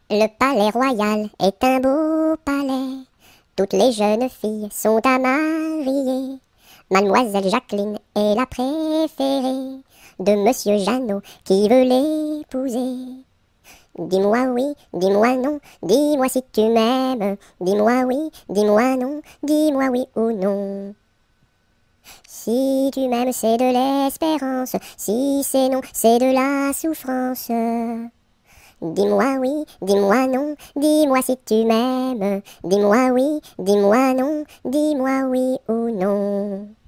Le palais royal est un beau palais. Toutes les jeunes filles sont à marier. Mademoiselle Jacqueline est la préférée de Monsieur Jeannot qui veut l'épouser. Dis-moi oui, dis-moi non, dis-moi si tu m'aimes. Dis-moi oui, dis-moi non, dis-moi oui ou non. Si tu m'aimes, c'est de l'espérance. Si c'est non, c'est de la souffrance. Dis-moi oui, dis-moi non, dis-moi si tu m'aimes. Dis-moi oui, dis-moi non, dis-moi oui ou non.